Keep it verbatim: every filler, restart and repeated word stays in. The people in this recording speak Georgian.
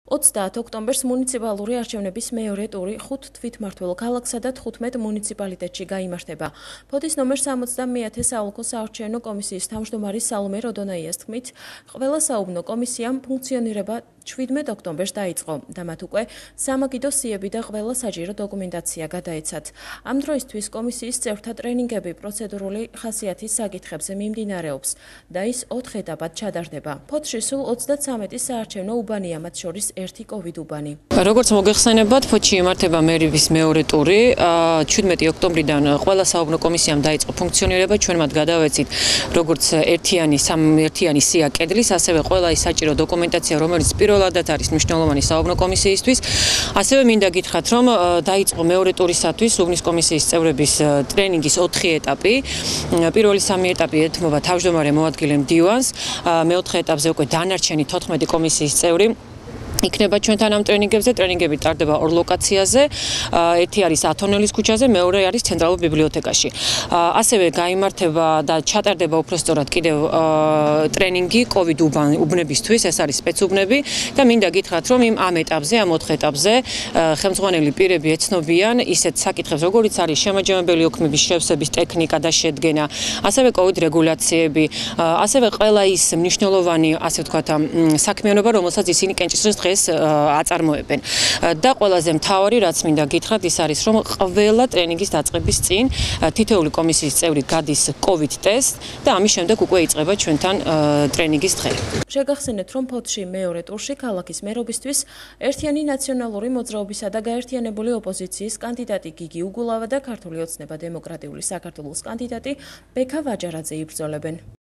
ოცდაათ ოქტომბერს მუნიციპალური არჩევნების მეორე ტური ხუთ თვითმმართველ ქალაქსა და თხუთმეტ მუნიციპალიტეტში გაიმართება. ფოდის ნომერ სამოცდამეათე საოლქო საარჩევნო კომისიის თავმჯდომარის სალომე როდონაიას თქმით, ყველა საუბნო კომისიამ ფუნქციონირება შვიდმეტ ოქტომბერს დაიწყო და მათ უკვე სამაგიდო სიები და ყველა საჭირო დოკუმენტაცია გადაეცათ. ამ დროისთვის კომისიის წევრთა ტრენინგები პროცედურული ხასიათის საკითხებზე მიმდინარეობს და ის ოთხ ეტაპად ჩადარდება. ფოთში სულ ოცდათსამეტი საარჩევნო უბანია, მათ შორის ერთი კოვიდ უბანი. როგორც მოგეხსენებათ, ფოთში იმართება მერების მეორე ტური. შვიდმეტი ოქტომბრიდან ყველა საუბნო კომისიამ დაიწყო ფუნქციონირება. ჩვენ მათ გადავეცით როგორც ერთიანი სამერთიანი სია კედლის, ასევე ყველა ის საჭირო დოკუმენტაცია, რომელიც პირველადად არის მნიშვნელოვანი საუბნო კომისიისთვის. ასევე მინდა გითხრათ, რომ დაიწყო მეორე ტურისათვის უბნის კომისიის წევრების ტრენინგის ოთხი ეტაპი. პირველი სამი ეტაპი ეთმობა თავმჯდომარე მოადგილე მდივანს, მეოთხე ეტაპზე უკვე დანარჩენი თოთხმეტი კომისიის წევრი იქნება ჩვენთან ამ ტრენინგებზე. ტრენინგები ტარდება ორ ლოკაციაზე. ერთი არის ათონელის ქუჩაზე, მეორე არის ცენტრალურ ბიბლიოთეკაში. ასევე გაიმართება და ჩატარდება უпростоრად კიდევ ტრენინგი კოვიდ უბნებისთვის, ეს არის სპეცუბნები და მინდა გითხრათ, რომ იმ ამ ეტაპზე, ამ ოთხ ეტაპზე ხელმძღვანელი პირები ეცნობიან ისეთ საკითხებს, როგორიც არის შემაჯამებელი ოქმების შევსების ტექნიკა და შედგენა, ასევე კოვიდ რეგულაციები, ასევე ყველა ის მნიშვნელოვანი, ასე ვთქვათ, საქმიანობა, რომელსაც ისინი კენჭისყრის დღეს აწარმოებენ. და ყველაზე მთავარი, რაც მინდა გითხრათ, ის არის, რომ ყველა ტრენინგის დაწყების წინ თითოეული კომისიის წევრი გადის კოვიდ ტესტ და ამის შემდეგ უკვე იწყება ჩვენთან ტრენინგის დღე. შეგახსენეთ, რომ ფოთში მეორე ტურში ქალაქის მერობისთვის ერთიანი ნაციონალური მოძრაობისა და გაერთიანებული ოპოზიციის კანდიდატი გიგი უგულავა და ქართული ოცნება დემოკრატიული საქართველოს კანდიდატი ბექა ვაჯარაძე იბრძოლებენ.